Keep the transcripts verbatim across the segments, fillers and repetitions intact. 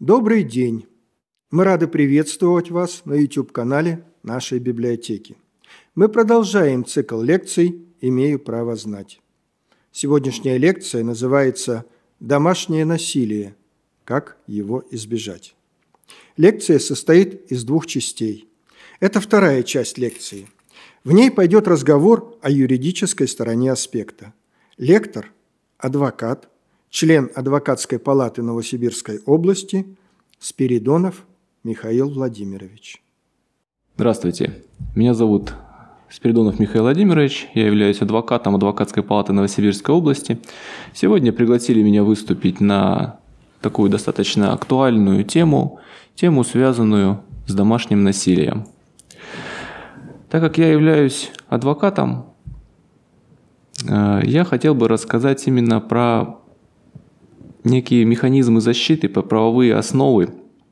Добрый день! Мы рады приветствовать вас на YouTube-канале нашей библиотеки. Мы продолжаем цикл лекций «Имею право знать». Сегодняшняя лекция называется «Домашнее насилие. Как его избежать?». Лекция состоит из двух частей. Это вторая часть лекции. В ней пойдет разговор о юридической стороне аспекта. Лектор, адвокат, член Адвокатской палаты Новосибирской области Спиридонов Михаил Владимирович. Здравствуйте, меня зовут Спиридонов Михаил Владимирович, я являюсь адвокатом Адвокатской палаты Новосибирской области. Сегодня пригласили меня выступить на такую достаточно актуальную тему, тему, связанную с домашним насилием. Так как я являюсь адвокатом, я хотел бы рассказать именно про некие механизмы защиты, про правовые основы,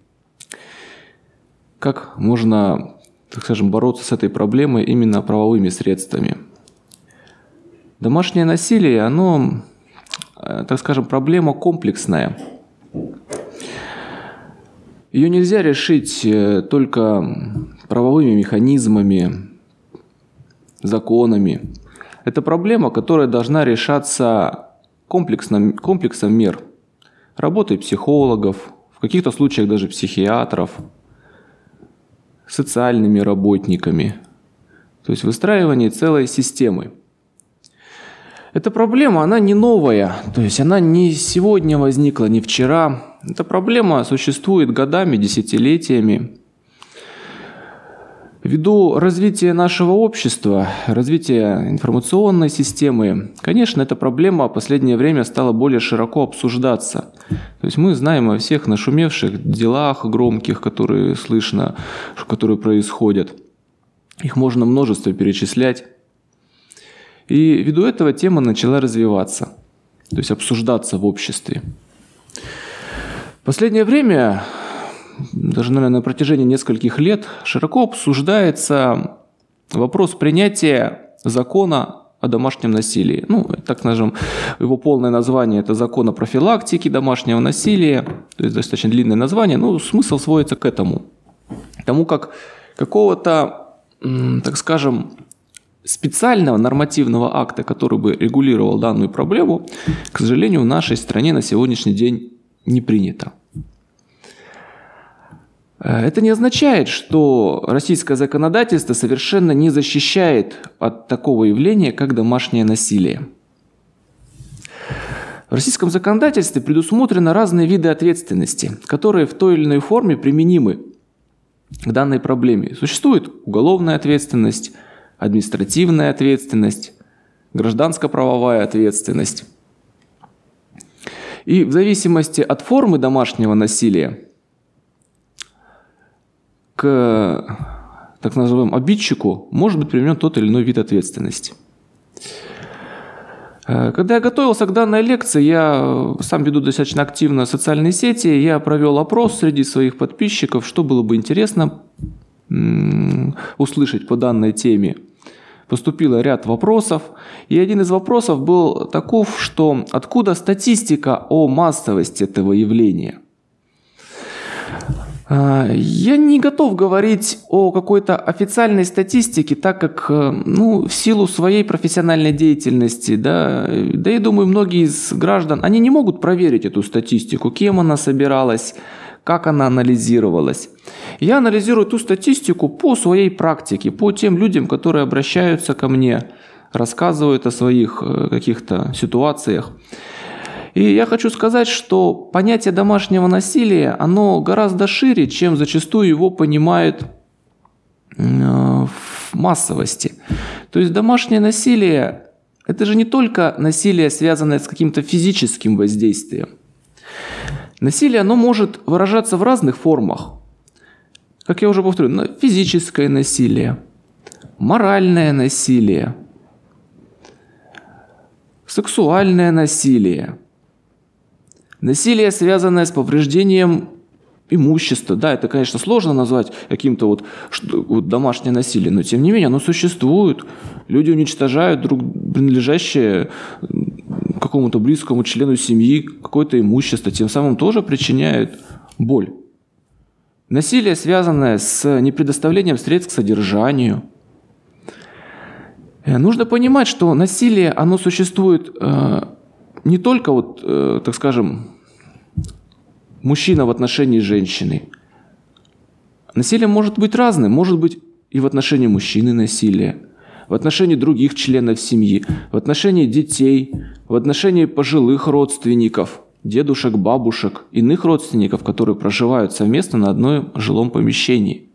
как можно, так скажем, бороться с этой проблемой именно правовыми средствами. Домашнее насилие, оно, так скажем, проблема комплексная. Ее нельзя решить только правовыми механизмами, законами. Это проблема, которая должна решаться комплексным, комплексом мер. Работой психологов, в каких-то случаях даже психиатров, социальными работниками. То есть выстраивание целой системы. Эта проблема, она не новая, то есть она не сегодня возникла, не вчера. Эта проблема существует годами, десятилетиями. Ввиду развития нашего общества, развития информационной системы, конечно, эта проблема в последнее время стала более широко обсуждаться. То есть мы знаем о всех нашумевших делах громких, которые слышно, которые происходят. Их можно множество перечислять. И ввиду этого тема начала развиваться, то есть обсуждаться в обществе. В последнее время, даже, наверное, на протяжении нескольких лет, широко обсуждается вопрос принятия закона о домашнем насилии. Ну, так скажем, его полное название – это закон о профилактике домашнего насилия, то есть достаточно длинное название, но смысл сводится к этому. К тому, как какого-то, так скажем, специального нормативного акта, который бы регулировал данную проблему, к сожалению, в нашей стране на сегодняшний день не принято. Это не означает, что российское законодательство совершенно не защищает от такого явления, как домашнее насилие. В российском законодательстве предусмотрены разные виды ответственности, которые в той или иной форме применимы к данной проблеме. Существует уголовная ответственность, административная ответственность, гражданско-правовая ответственность. И в зависимости от формы домашнего насилия к так называемому обидчику может быть применен тот или иной вид ответственности. Когда я готовился к данной лекции, я сам веду достаточно активно социальные сети, я провел опрос среди своих подписчиков, что было бы интересно услышать по данной теме. Поступило ряд вопросов, и один из вопросов был таков, что откуда статистика о массовости этого явления? Я не готов говорить о какой-то официальной статистике, так как, ну, в силу своей профессиональной деятельности, да, да и думаю, многие из граждан, они не могут проверить эту статистику, кем она собиралась, как она анализировалась. Я анализирую ту статистику по своей практике, по тем людям, которые обращаются ко мне, рассказывают о своих каких-то ситуациях. И я хочу сказать, что понятие домашнего насилия, оно гораздо шире, чем зачастую его понимают в массовости. То есть домашнее насилие – это же не только насилие, связанное с каким-то физическим воздействием. Насилие, оно может выражаться в разных формах. Как я уже повторю, физическое насилие, моральное насилие, сексуальное насилие, насилие, связанное с повреждением имущества. Да, это, конечно, сложно назвать каким-то вот, вот домашнее насилие, но тем не менее оно существует. Люди уничтожают друг принадлежащее какому-то близкому члену семьи какое-то имущество, тем самым тоже причиняют боль. Насилие, связанное с непредоставлением средств к содержанию. Нужно понимать, что насилие, оно существует э, не только, вот, э, так скажем, мужчина в отношении женщины. Насилие может быть разным, может быть и в отношении мужчины насилие, в отношении других членов семьи, в отношении детей, в отношении пожилых родственников, дедушек, бабушек, иных родственников, которые проживают совместно на одном жилом помещении.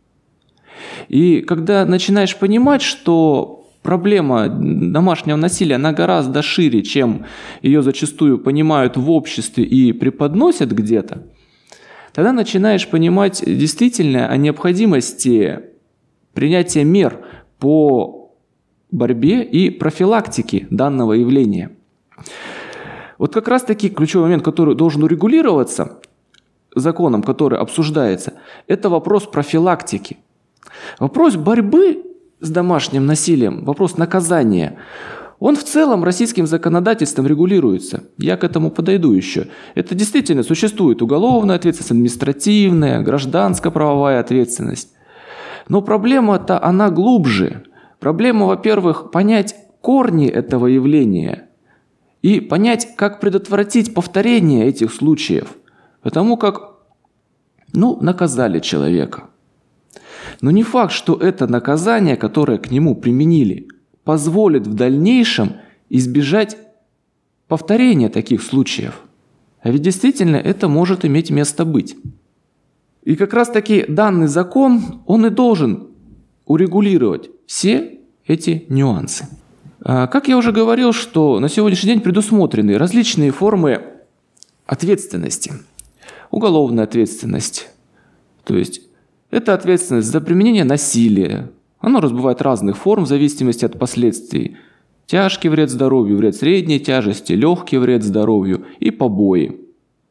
И когда начинаешь понимать, что проблема домашнего насилия, она гораздо шире, чем ее зачастую понимают в обществе и преподносят где-то, тогда начинаешь понимать действительно о необходимости принятия мер по борьбе и профилактике данного явления. Вот как раз-таки ключевой момент, который должен урегулироваться законом, который обсуждается, это вопрос профилактики. Вопрос борьбы с домашним насилием, вопрос наказания, он в целом российским законодательством регулируется. Я к этому подойду еще. Это действительно существует уголовная ответственность, административная, гражданско-правовая ответственность. Но проблема-то она глубже. Проблема, во-первых, понять корни этого явления и понять, как предотвратить повторение этих случаев. Потому как, ну, наказали человека. Но не факт, что это наказание, которое к нему применили, позволит в дальнейшем избежать повторения таких случаев. А ведь действительно это может иметь место быть. И как раз-таки данный закон, он и должен урегулировать все эти нюансы. Как я уже говорил, что на сегодняшний день предусмотрены различные формы ответственности. Уголовная ответственность, то есть это ответственность за применение насилия. Оно разбывает разных форм в зависимости от последствий. Тяжкий вред здоровью, вред средней тяжести, легкий вред здоровью и побои.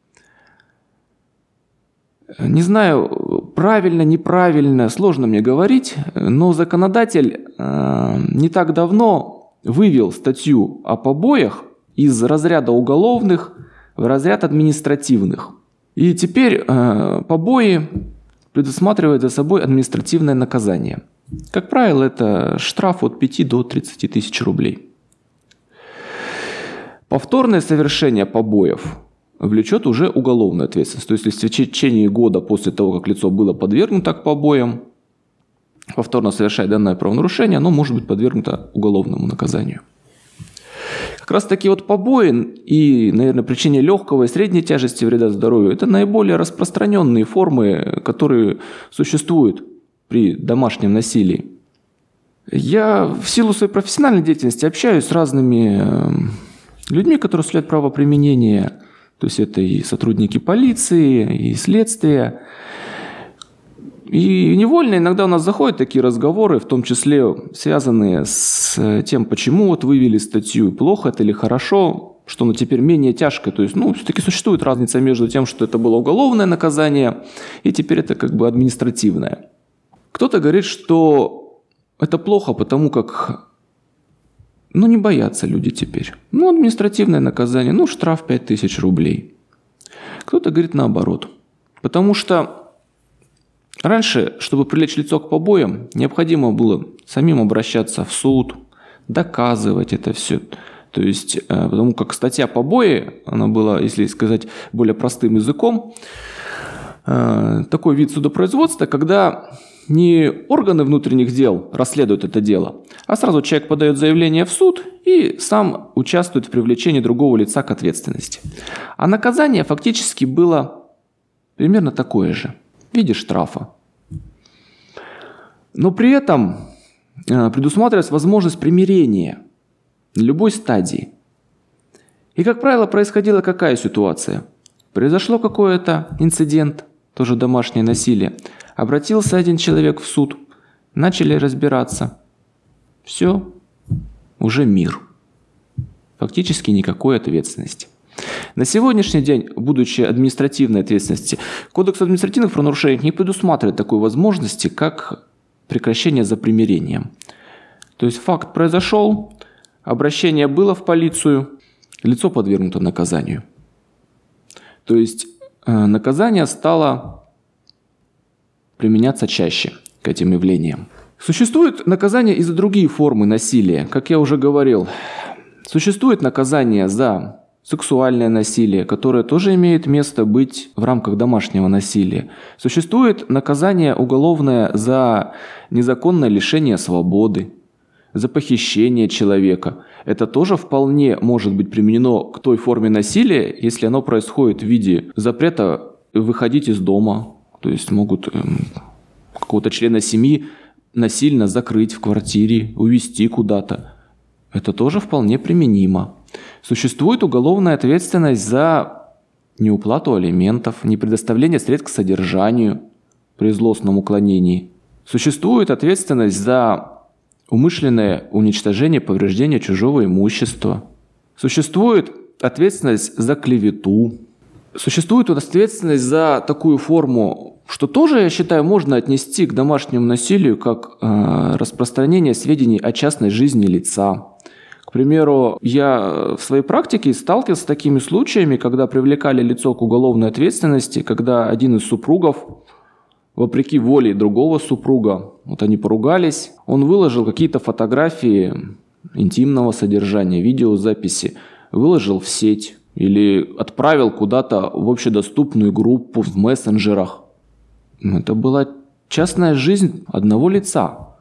Не знаю, правильно, неправильно, сложно мне говорить, но законодатель э, не так давно вывел статью о побоях из разряда уголовных в разряд административных. И теперь э, побои предусматривают за собой административное наказание. Как правило, это штраф от пяти до тридцати тысяч рублей. Повторное совершение побоев влечет уже уголовную ответственность. То есть, если в течение года после того, как лицо было подвергнуто к побоям, повторно совершает данное правонарушение, оно может быть подвергнуто уголовному наказанию. Как раз таки вот побои и, наверное, причине легкого и средней тяжести вреда здоровью – это наиболее распространенные формы, которые существуют при домашнем насилии. Я в силу своей профессиональной деятельности общаюсь с разными людьми, которые осуществляют правоприменение. То есть это и сотрудники полиции, и следствия. И невольно иногда у нас заходят такие разговоры, в том числе связанные с тем, почему вот вывели статью, плохо это или хорошо, что оно теперь менее тяжкое. То есть, ну, все-таки существует разница между тем, что это было уголовное наказание, и теперь это как бы административное. Кто-то говорит, что это плохо, потому как, ну, не боятся люди теперь. Ну, административное наказание, ну, штраф пять тысяч рублей. Кто-то говорит наоборот. Потому что раньше, чтобы привлечь лицо к побоям, необходимо было самим обращаться в суд, доказывать это все. То есть, потому как статья побои, она была, если сказать более простым языком, такой вид судопроизводства, когда не органы внутренних дел расследуют это дело, а сразу человек подает заявление в суд и сам участвует в привлечении другого лица к ответственности. А наказание фактически было примерно такое же, в виде штрафа. Но при этом предусматривалась возможность примирения на любой стадии. И, как правило, происходила какая ситуация? Произошло какой-то инцидент, тоже домашнее насилие. Обратился один человек в суд, начали разбираться. Все, уже мир. Фактически никакой ответственности. На сегодняшний день, будучи административной ответственности, Кодекс административных правонарушений не предусматривает такой возможности, как прекращение за примирением. То есть факт произошел, обращение было в полицию, лицо подвергнуто наказанию. То есть наказание стало применяться чаще к этим явлениям. Существует наказание и за другие формы насилия. Как я уже говорил, существует наказание за сексуальное насилие, которое тоже имеет место быть в рамках домашнего насилия. Существует наказание уголовное за незаконное лишение свободы, за похищение человека. Это тоже вполне может быть применено к той форме насилия, если оно происходит в виде запрета выходить из дома. То есть могут эм, какого-то члена семьи насильно закрыть в квартире, увезти куда-то. Это тоже вполне применимо. Существует уголовная ответственность за неуплату алиментов, непредоставление средств к содержанию при злостном уклонении. Существует ответственность за умышленное уничтожение, повреждение чужого имущества. Существует ответственность за клевету. Существует ответственность за такую форму, что тоже, я считаю, можно отнести к домашнему насилию, как э, распространение сведений о частной жизни лица. К примеру, я в своей практике сталкивался с такими случаями, когда привлекали лицо к уголовной ответственности, когда один из супругов, вопреки воле другого супруга, вот они поругались, он выложил какие-то фотографии интимного содержания, видеозаписи, выложил в сеть или отправил куда-то в общедоступную группу в мессенджерах. Это была частная жизнь одного лица,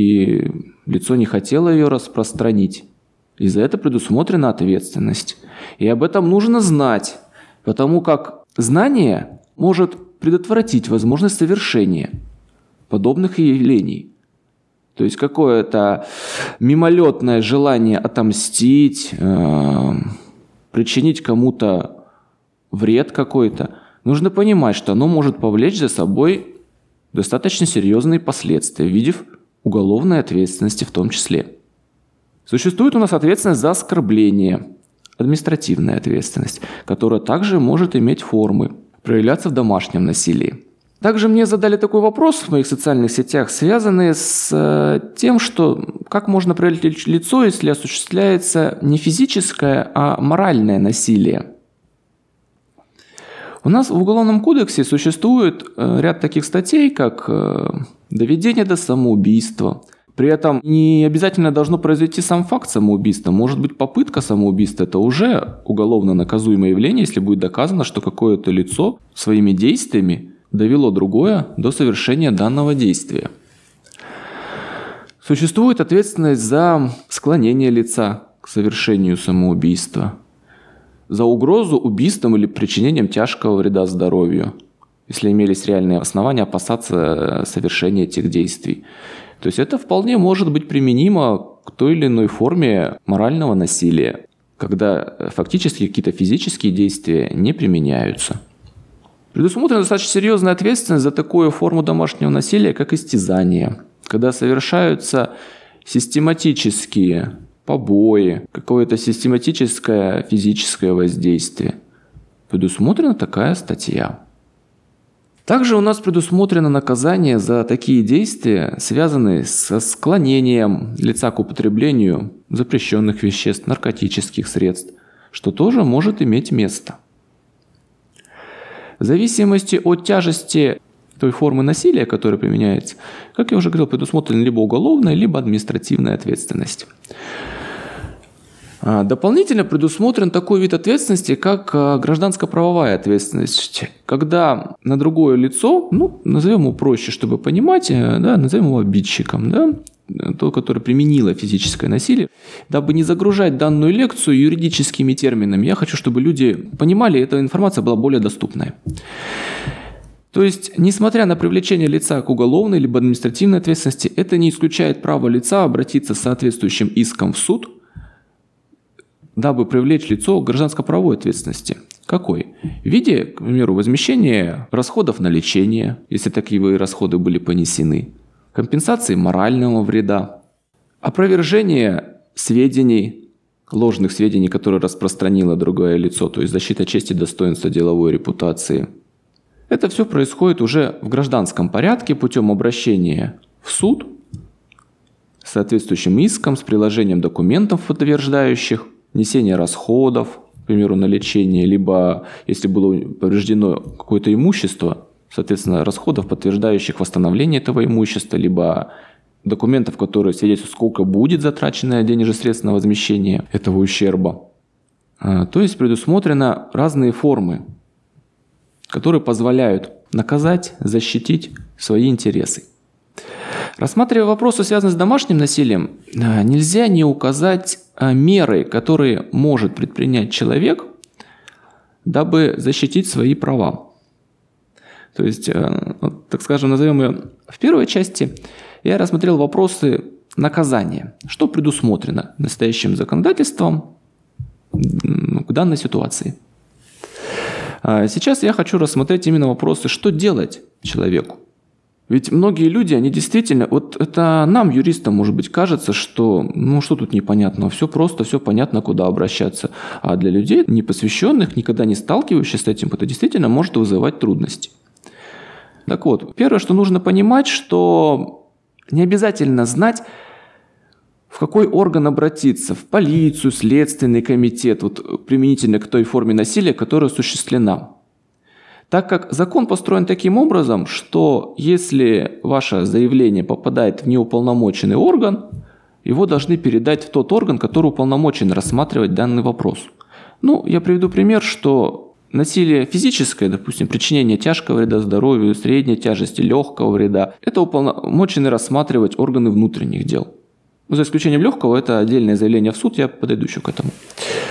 и лицо не хотело ее распространить. И за это предусмотрена ответственность. И об этом нужно знать, потому как знание может предотвратить возможность совершения подобных явлений. То есть какое-то мимолетное желание отомстить, э, причинить кому-то вред какой-то, нужно понимать, что оно может повлечь за собой достаточно серьезные последствия в виде уголовной ответственности в том числе. Существует у нас ответственность за оскорбление, административная ответственность, которая также может иметь формы, проявляться в домашнем насилии. Также мне задали такой вопрос в моих социальных сетях, связанный с тем, что как можно проявить лицо, если осуществляется не физическое, а моральное насилие. У нас в Уголовном кодексе существует ряд таких статей, как доведение до самоубийства. При этом не обязательно должно произойти сам факт самоубийства. Может быть, попытка самоубийства – это уже уголовно наказуемое явление, если будет доказано, что какое-то лицо своими действиями довело другое до совершения данного действия. Существует ответственность за склонение лица к совершению самоубийства, за угрозу убийством или причинением тяжкого вреда здоровью, если имелись реальные основания опасаться совершения этих действий. То есть это вполне может быть применимо к той или иной форме морального насилия, когда фактически какие-то физические действия не применяются. Предусмотрена достаточно серьезная ответственность за такую форму домашнего насилия, как истязание, когда совершаются систематические побои, какое-то систематическое физическое воздействие. Предусмотрена такая статья. Также у нас предусмотрено наказание за такие действия, связанные со склонением лица к употреблению запрещенных веществ, наркотических средств, что тоже может иметь место. В зависимости от тяжести той формы насилия, которая применяется, как я уже говорил, предусмотрена либо уголовная, либо административная ответственность. Дополнительно предусмотрен такой вид ответственности, как гражданско-правовая ответственность, когда на другое лицо, ну, назовем его проще, чтобы понимать, да, назовем его обидчиком, да, то, которое применило физическое насилие. Дабы не загружать данную лекцию юридическими терминами, я хочу, чтобы люди понимали, эта информация была более доступной. То есть, несмотря на привлечение лица к уголовной либо административной ответственности, это не исключает право лица обратиться с соответствующим иском в суд, дабы привлечь лицо к гражданско-правовой ответственности. Какой? В виде, к примеру, возмещения расходов на лечение, если такие расходы были понесены, компенсации морального вреда, опровержение сведений, ложных сведений, которые распространило другое лицо, то есть защита чести, достоинства, деловой репутации. Это все происходит уже в гражданском порядке путем обращения в суд с соответствующим иском, с приложением документов, подтверждающих несение расходов, примеру, на лечение, либо если было повреждено какое-то имущество, соответственно, расходов, подтверждающих восстановление этого имущества, либо документов, которые свидетельствуют, сколько будет затрачено денежных средств на возмещение этого ущерба. То есть предусмотрены разные формы, которые позволяют наказать, защитить свои интересы. Рассматривая вопросы, связанные с домашним насилием, нельзя не указать меры, которые может предпринять человек, дабы защитить свои права. То есть, так скажем, назовем ее в первой части, я рассмотрел вопросы наказания. Что предусмотрено настоящим законодательством к данной ситуации. Сейчас я хочу рассмотреть именно вопросы, что делать человеку. Ведь многие люди, они действительно, вот это нам, юристам, может быть, кажется, что ну что тут непонятного, все просто, все понятно, куда обращаться. А для людей, непосвященных, никогда не сталкивающихся с этим, это действительно может вызывать трудности. Так вот, первое, что нужно понимать, что не обязательно знать, в какой орган обратиться, в полицию, следственный комитет, вот применительно к той форме насилия, которая осуществлена. Так как закон построен таким образом, что если ваше заявление попадает в неуполномоченный орган, его должны передать в тот орган, который уполномочен рассматривать данный вопрос. Ну, я приведу пример, что насилие физическое, допустим, причинение тяжкого вреда здоровью, средней тяжести, легкого вреда, это уполномочены рассматривать органы внутренних дел. Ну, за исключением легкого, это отдельное заявление в суд, я подойду еще к этому.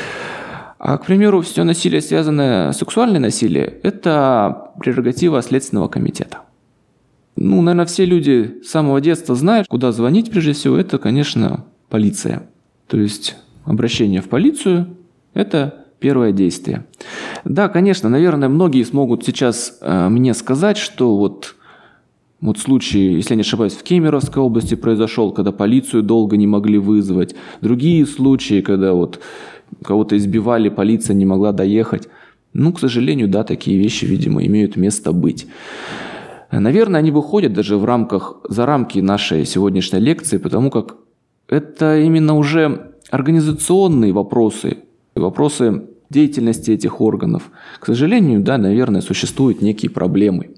А, к примеру, все насилие, связанное с сексуальным насилием, это прерогатива Следственного комитета. Ну, наверное, все люди с самого детства знают, куда звонить прежде всего, это, конечно, полиция. То есть обращение в полицию – это первое действие. Да, конечно, наверное, многие смогут сейчас э, мне сказать, что вот, вот случай, если я не ошибаюсь, в Кемеровской области произошел, когда полицию долго не могли вызвать. Другие случаи, когда вот кого-то избивали, полиция не могла доехать. Ну, к сожалению, да, такие вещи, видимо, имеют место быть. Наверное, они выходят даже в рамках, за рамки нашей сегодняшней лекции, потому как это именно уже организационные вопросы, вопросы деятельности этих органов. К сожалению, да, наверное, существуют некие проблемы.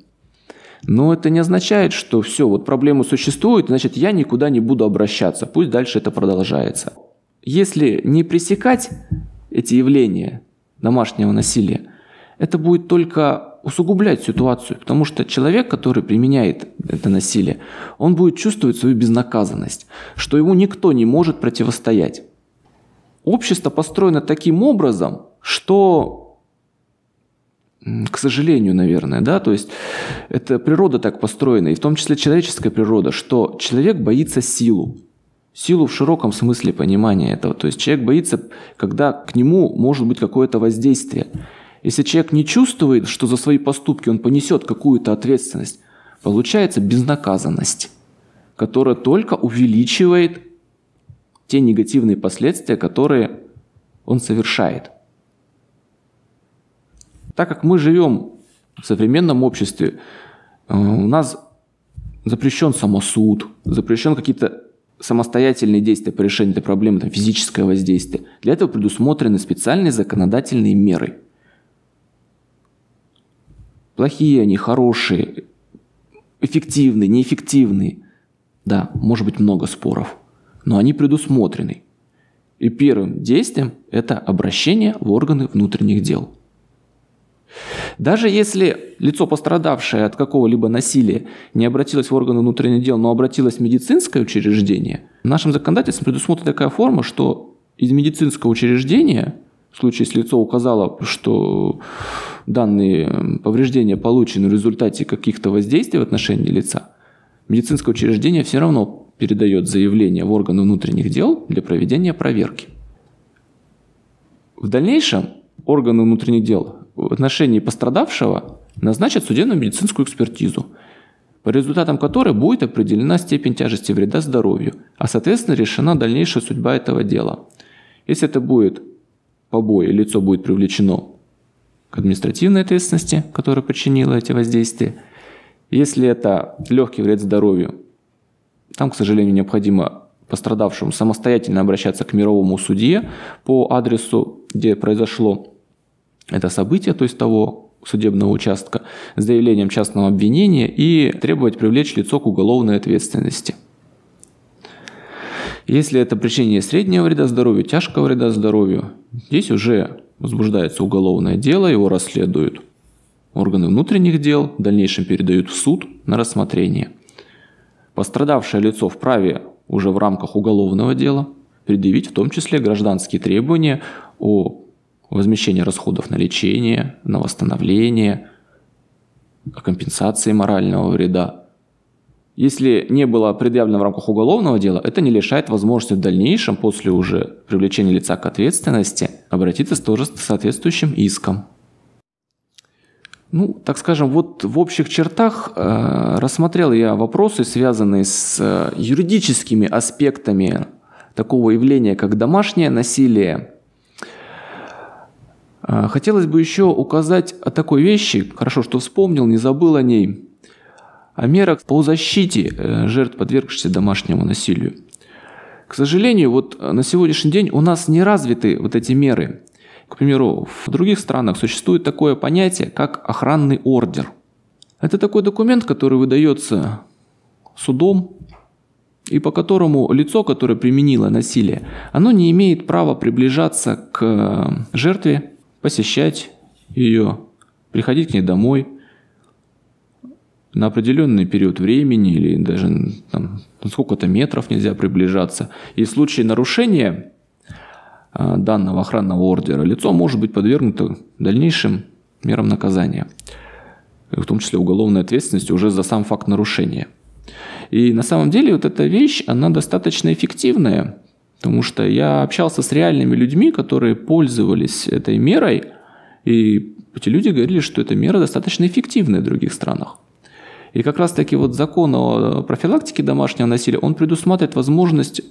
Но это не означает, что все, вот проблемы существуют, значит, я никуда не буду обращаться, пусть дальше это продолжается. Если не пресекать эти явления домашнего насилия, это будет только усугублять ситуацию, потому что человек, который применяет это насилие, он будет чувствовать свою безнаказанность, что ему никто не может противостоять. Общество построено таким образом, что, к сожалению, наверное, да, то есть это природа так построена, и в том числе человеческая природа, что человек боится силу. Силу в широком смысле понимания этого. То есть человек боится, когда к нему может быть какое-то воздействие. Если человек не чувствует, что за свои поступки он понесет какую-то ответственность, получается безнаказанность, которая только увеличивает те негативные последствия, которые он совершает. Так как мы живем в современном обществе, у нас запрещен самосуд, запрещен какие-то самостоятельные действия по решению этой проблемы, там, физическое воздействие. Для этого предусмотрены специальные законодательные меры. Плохие они, хорошие, эффективные, неэффективные. Да, может быть много споров, но они предусмотрены. И первым действием это обращение в органы внутренних дел. Даже если лицо, пострадавшее от какого-либо насилия, не обратилось в органы внутренних дел, но обратилось в медицинское учреждение, в нашем законодательстве предусмотрена такая форма, что из медицинского учреждения, в случае, если лицо указало, что данные повреждения получены в результате каких-то воздействий в отношении лица, медицинское учреждение все равно передает заявление в органы внутренних дел для проведения проверки. В дальнейшем органы внутренних дел в отношении пострадавшего назначат судебно-медицинскую экспертизу, по результатам которой будет определена степень тяжести вреда здоровью, а соответственно решена дальнейшая судьба этого дела. Если это будет побои, лицо будет привлечено к административной ответственности, которая причинила эти воздействия. Если это легкий вред здоровью, там, к сожалению, необходимо пострадавшему самостоятельно обращаться к мировому судье по адресу, где произошло это событие, то есть того судебного участка, с заявлением частного обвинения и требовать привлечь лицо к уголовной ответственности. Если это причинение среднего вреда здоровью, тяжкого вреда здоровью, здесь уже возбуждается уголовное дело, его расследуют органы внутренних дел, в дальнейшем передают в суд на рассмотрение. Пострадавшее лицо вправе уже в рамках уголовного дела предъявить в том числе гражданские требования о возмещении расходов на лечение, на восстановление, о компенсации морального вреда. Если не было предъявлено в рамках уголовного дела, это не лишает возможности в дальнейшем, после уже привлечения лица к ответственности, обратиться тоже с соответствующим иском. Ну, так скажем, вот в общих чертах э, рассмотрел я вопросы, связанные с э, юридическими аспектами такого явления, как домашнее насилие. Э, хотелось бы еще указать о такой вещи, хорошо, что вспомнил, не забыл о ней, о мерах по защите э, жертв, подвергшихся домашнему насилию. К сожалению, вот на сегодняшний день у нас не развиты вот эти меры. К примеру, в других странах существует такое понятие, как охранный ордер. Это такой документ, который выдается судом, и по которому лицо, которое применило насилие, оно не имеет права приближаться к жертве, посещать ее, приходить к ней домой на определенный период времени или даже там, на сколько-то метров нельзя приближаться. И в случае нарушения данного охранного ордера лицо может быть подвергнуто дальнейшим мерам наказания, в том числе уголовной ответственности уже за сам факт нарушения. И на самом деле вот эта вещь, она достаточно эффективная, потому что я общался с реальными людьми, которые пользовались этой мерой, и эти люди говорили, что эта мера достаточно эффективная в других странах. И как раз таки вот закон о профилактике домашнего насилия, он предусматривает возможность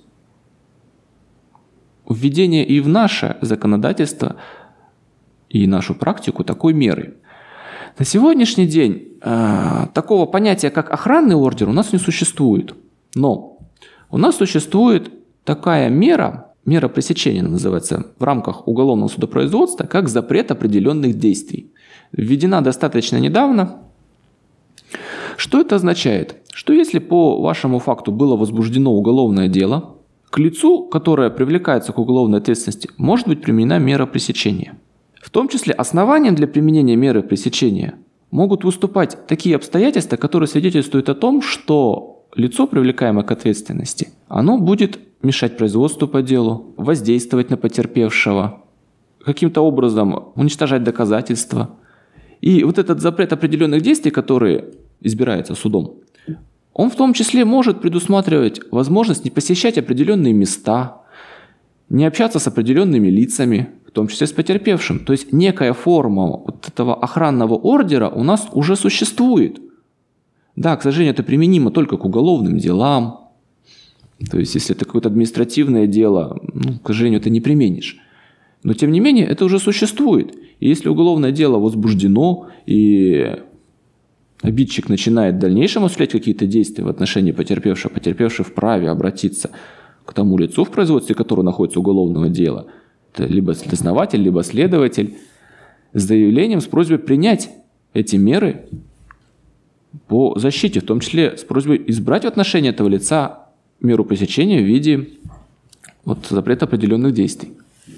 введение и в наше законодательство, и нашу практику такой меры. На сегодняшний день э, такого понятия, как охранный ордер, у нас не существует. Но у нас существует такая мера, мера пресечения называется, в рамках уголовного судопроизводства, как запрет определенных действий. Введена достаточно недавно. Что это означает? Что если по вашему факту было возбуждено уголовное дело, к лицу, которое привлекается к уголовной ответственности, может быть применена мера пресечения. В том числе основанием для применения меры пресечения могут выступать такие обстоятельства, которые свидетельствуют о том, что лицо, привлекаемое к ответственности, оно будет мешать производству по делу, воздействовать на потерпевшего, каким-то образом уничтожать доказательства. И вот этот запрет определенных действий, который избирается судом, он в том числе может предусматривать возможность не посещать определенные места, не общаться с определенными лицами, в том числе с потерпевшим. То есть некая форма вот этого охранного ордера у нас уже существует. Да, к сожалению, это применимо только к уголовным делам. То есть если это какое-то административное дело, ну, к сожалению, это не применишь. Но тем не менее, это уже существует. И если уголовное дело возбуждено и обидчик начинает в дальнейшем осуществлять какие-то действия в отношении потерпевшего, потерпевший вправе обратиться к тому лицу, в производстве которого находится уголовное дело, это либо дознаватель, либо следователь, с заявлением, с просьбой принять эти меры по защите, в том числе с просьбой избрать в отношении этого лица меру пресечения в виде вот, запрета определенных действий.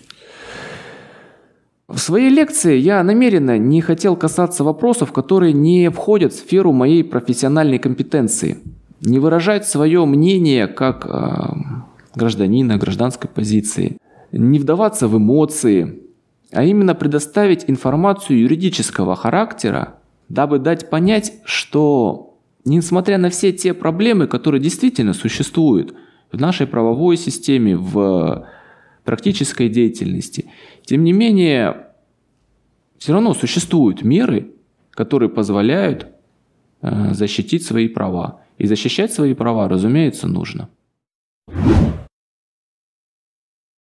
В своей лекции я намеренно не хотел касаться вопросов, которые не входят в сферу моей профессиональной компетенции, не выражать свое мнение как э, гражданина, гражданской позиции, не вдаваться в эмоции, а именно предоставить информацию юридического характера, дабы дать понять, что несмотря на все те проблемы, которые действительно существуют в нашей правовой системе, в практической деятельности, тем не менее, все равно существуют меры, которые позволяют э, защитить свои права. И защищать свои права, разумеется, нужно.